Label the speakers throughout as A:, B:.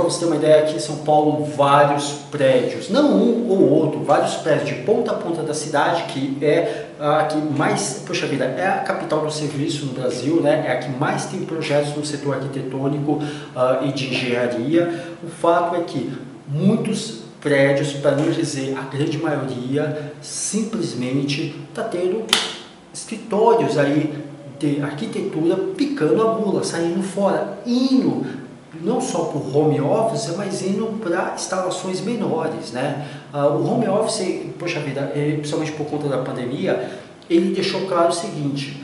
A: para você ter uma ideia, aqui em São Paulo, vários prédios, não um ou outro, vários prédios de ponta a ponta da cidade, que é a que mais, poxa vida, é a capital do serviço no Brasil, né? É a que mais tem projetos no setor arquitetônico e de engenharia. O fato é que muitos prédios, para não dizer a grande maioria, simplesmente está tendo escritórios aí de arquitetura picando a mula, saindo fora, indo não só para o home office, mas indo para instalações menores, né? O home office, poxa vida, principalmente por conta da pandemia, ele deixou claro o seguinte: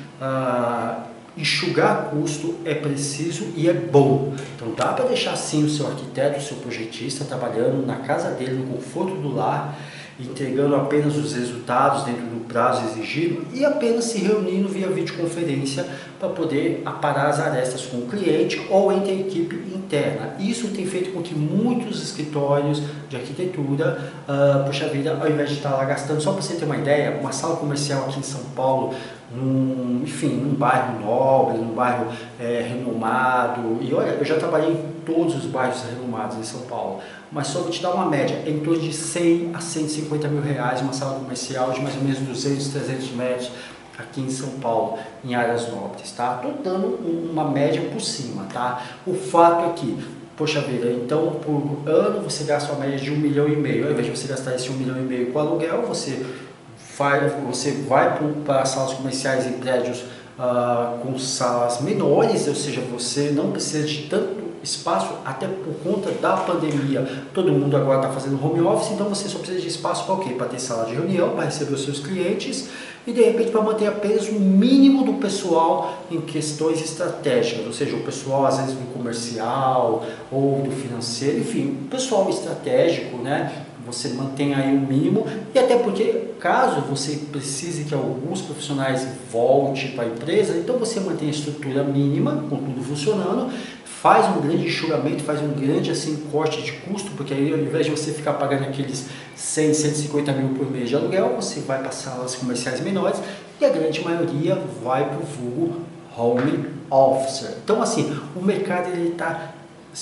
A: enxugar custo é preciso e é bom. Então dá para deixar sim o seu arquiteto, o seu projetista trabalhando na casa dele, no conforto do lar, entregando apenas os resultados dentro do prazo exigido e apenas se reunindo via videoconferência para poder aparar as arestas com o cliente ou entre a equipe interna. Isso tem feito com que muitos escritórios de arquitetura, puxa vida, ao invés de estar lá gastando, só para você ter uma ideia, uma sala comercial aqui em São Paulo, num bairro nobre, num bairro renomado, e olha, eu já trabalhei em todos os bairros renomados em São Paulo, mas só vou te dar uma média, em torno de 100 a 150 mil reais, uma sala comercial de mais ou menos 200, 300 metros, aqui em São Paulo, em áreas nobres, tá? Tô dando uma média por cima, tá? O fato é que, poxa vida, então por ano você gasta uma média de 1,5 milhão, ao invés de você gastar esse 1,5 milhão com aluguel, você vai para salas comerciais em prédios com salas menores, ou seja, você não precisa de tanto espaço, até por conta da pandemia. Todo mundo agora está fazendo home office, então você só precisa de espaço para o quê? Para ter sala de reunião, para receber os seus clientes e de repente para manter apenas o mínimo do pessoal em questões estratégicas, ou seja, o pessoal às vezes do comercial ou do financeiro, enfim, o pessoal estratégico, né? Você mantém aí o mínimo, e até porque caso você precise que alguns profissionais voltem para a empresa, então você mantém a estrutura mínima, com tudo funcionando, faz um grande enxugamento, faz um grande assim, corte de custo, porque aí ao invés de você ficar pagando aqueles 100, 150 mil por mês de aluguel, você vai para salas comerciais menores e a grande maioria vai para o vulgo home officer. Então assim, o mercado ele está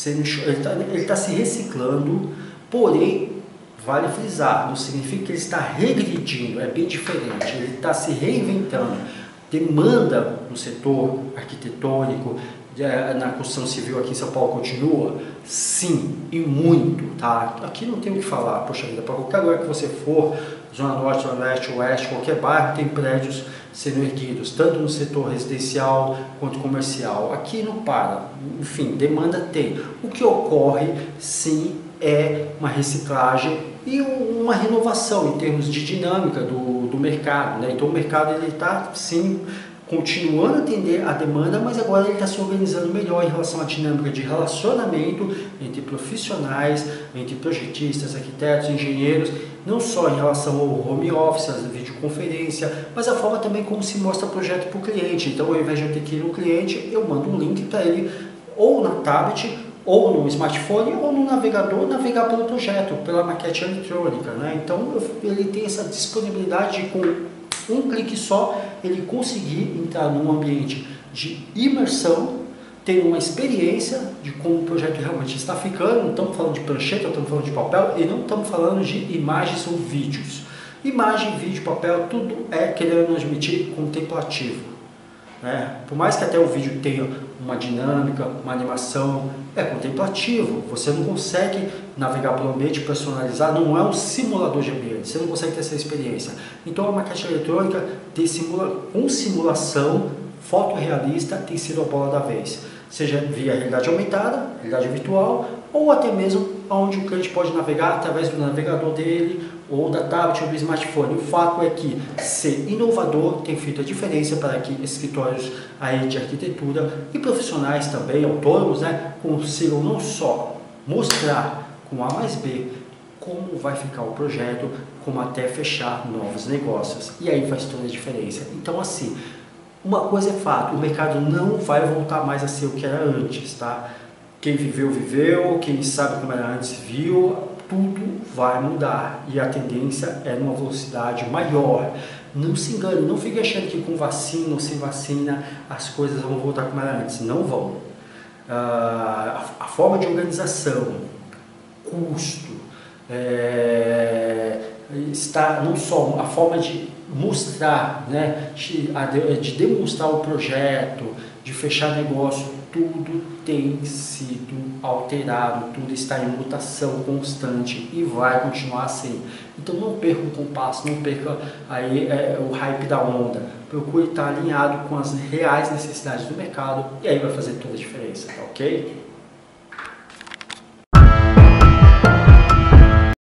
A: se reciclando, porém vale frisar, não significa que ele está regredindo, é bem diferente, ele está se reinventando. Demanda no setor arquitetônico, na construção civil aqui em São Paulo continua? Sim, e muito, tá? Aqui não tem o que falar, poxa vida, para qualquer lugar que você for, Zona Norte, Zona Leste, Oeste, qualquer bairro tem prédios sendo erguidos, tanto no setor residencial quanto comercial. Aqui não para, enfim, demanda tem. O que ocorre, sim, é uma reciclagem e uma renovação em termos de dinâmica do mercado, né? Então o mercado ele está sim continuando a atender a demanda, mas agora ele está se organizando melhor em relação à dinâmica de relacionamento entre profissionais, entre projetistas, arquitetos, engenheiros, não só em relação ao home office, às videoconferência, mas a forma também como se mostra o projeto para o cliente. Então, ao invés de eu ter que ir no cliente, eu mando um link para ele ou na tablet, ou no smartphone, ou no navegador, navegar pelo projeto, pela maquete eletrônica, né? Então, ele tem essa disponibilidade de, com um clique só, ele conseguir entrar num ambiente de imersão, ter uma experiência de como o projeto realmente está ficando. Não estamos falando de prancheta, não estamos falando de papel, e não estamos falando de imagens ou vídeos. Imagem, vídeo, papel, tudo é, querendo admitir, contemplativo, né? Por mais que até o vídeo tenha uma dinâmica, uma animação, é contemplativo. Você não consegue navegar pelo ambiente, personalizar, não é um simulador de ambiente, você não consegue ter essa experiência. Então a maquete eletrônica com simulação fotorrealista tem sido a bola da vez, seja via realidade aumentada, realidade virtual, ou até mesmo onde o cliente pode navegar através do navegador dele, ou da tablet ou do smartphone. O fato é que ser inovador tem feito a diferença para que escritórios aí de arquitetura e profissionais também, autônomos, né, consigam não só mostrar com A mais B como vai ficar o projeto, como até fechar novos negócios. E aí faz toda a diferença. Então assim, uma coisa é fato, o mercado não vai voltar mais a ser o que era antes, tá? Quem viveu, viveu, quem sabe como era antes, viu, tudo vai mudar e a tendência é numa velocidade maior. Não se engane, não fique achando que com vacina ou sem vacina as coisas vão voltar como era antes, não vão. a forma de organização, custo, está não só a forma de mostrar, né, de demonstrar o projeto, de fechar negócio, tudo tem sido alterado, tudo está em mutação constante e vai continuar assim. Então não perca o compasso, não perca aí o hype da onda. Procure estar alinhado com as reais necessidades do mercado e aí vai fazer toda a diferença, tá ok?